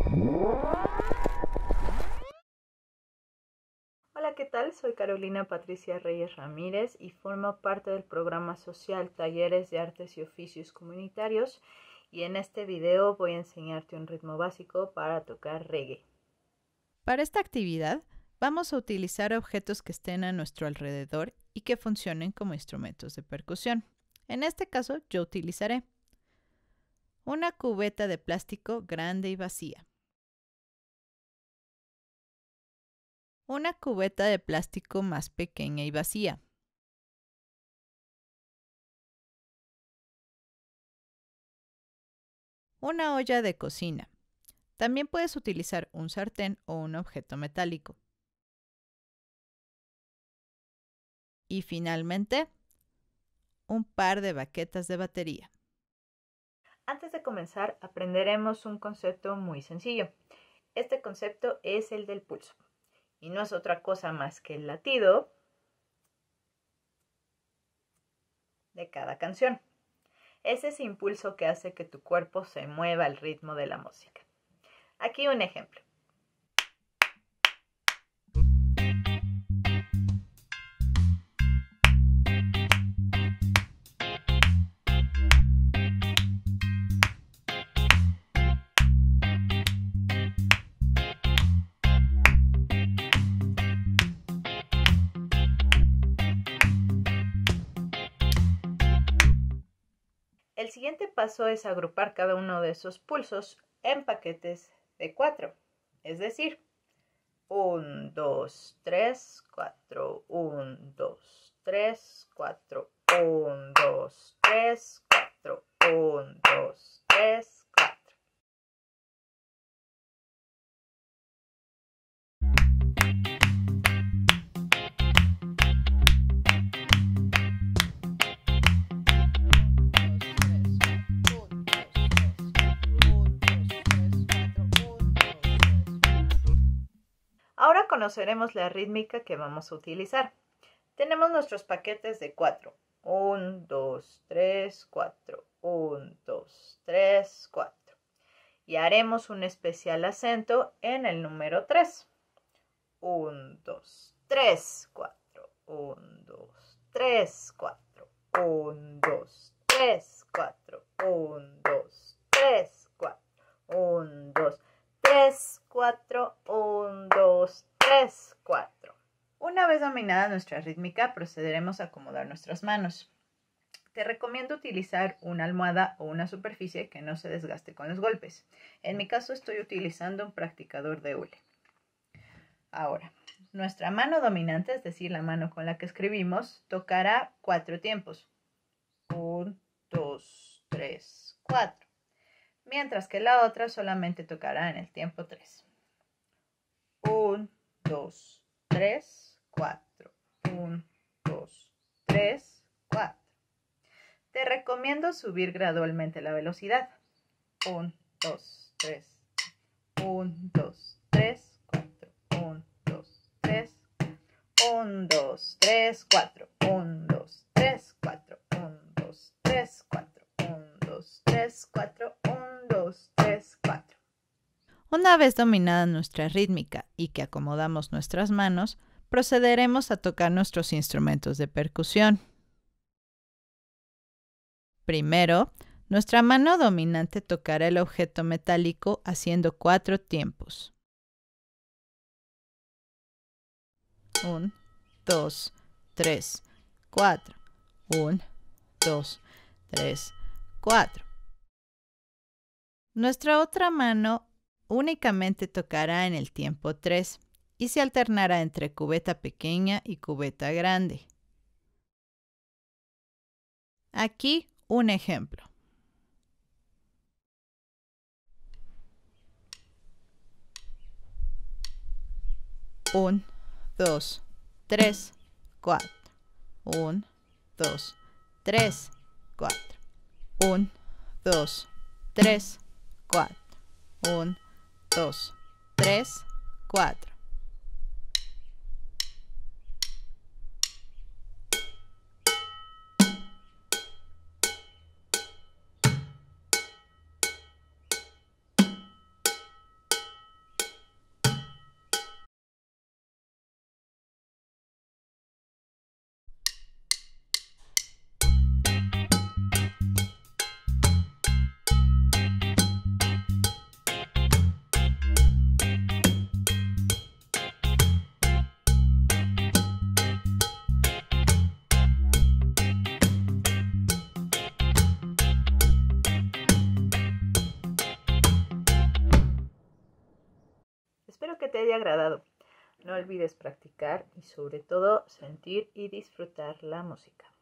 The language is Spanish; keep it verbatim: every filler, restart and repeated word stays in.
Hola, ¿qué tal? Soy Carolina Patricia Reyes Ramírez y formo parte del programa social Talleres de Artes y Oficios Comunitarios, y en este video voy a enseñarte un ritmo básico para tocar reggae. Para esta actividad vamos a utilizar objetos que estén a nuestro alrededor y que funcionen como instrumentos de percusión. En este caso yo utilizaré una cubeta de plástico grande y vacía, una cubeta de plástico más pequeña y vacía, una olla de cocina. También puedes utilizar un sartén o un objeto metálico. Y finalmente, un par de baquetas de batería. Antes de comenzar, aprenderemos un concepto muy sencillo. Este concepto es el del pulso, y no es otra cosa más que el latido de cada canción. Es ese impulso que hace que tu cuerpo se mueva al ritmo de la música. Aquí un ejemplo. El siguiente paso es agrupar cada uno de esos pulsos en paquetes de cuatro, es decir, uno, dos, tres, cuatro, uno, dos, tres, cuatro, uno, dos, tres, cuatro, uno, dos, tres, cuatro. Ahora conoceremos la rítmica que vamos a utilizar. Tenemos nuestros paquetes de cuatro. uno, dos, tres, cuatro. uno, dos, tres, cuatro. Y haremos un especial acento en el número tres. uno, dos, tres, cuatro. uno, dos, tres, cuatro. uno, dos, tres, cuatro. uno, dos, tres, cuatro. uno, dos, tres, cuatro. uno, dos, tres, cuatro. Una vez dominada nuestra rítmica, procederemos a acomodar nuestras manos. Te recomiendo utilizar una almohada o una superficie que no se desgaste con los golpes. En mi caso estoy utilizando un practicador de hule. Ahora, nuestra mano dominante, es decir, la mano con la que escribimos, tocará cuatro tiempos. uno, dos, tres, cuatro. Mientras que la otra solamente tocará en el tiempo tres. uno, dos, tres, cuatro. uno, dos, tres, cuatro. Te recomiendo subir gradualmente la velocidad. uno, dos, tres. uno, dos, tres, cuatro. uno, dos, tres. uno, dos, tres, cuatro. uno, dos, tres, cuatro. uno, dos, tres, cuatro. uno, dos, tres, cuatro. uno, dos, tres, cuatro. Una vez dominada nuestra rítmica y que acomodamos nuestras manos, procederemos a tocar nuestros instrumentos de percusión. Primero, nuestra mano dominante tocará el objeto metálico haciendo cuatro tiempos. uno, dos, tres, cuatro. uno, dos, tres, cuatro. Nuestra otra mano únicamente tocará en el tiempo tres y se alternará entre cubeta pequeña y cubeta grande. Aquí un ejemplo. uno, dos, tres, cuatro. uno, dos, tres, cuatro. uno, dos, tres, cuatro. uno, dos, tres, cuatro. haya agradado. No olvides practicar y sobre todo sentir y disfrutar la música.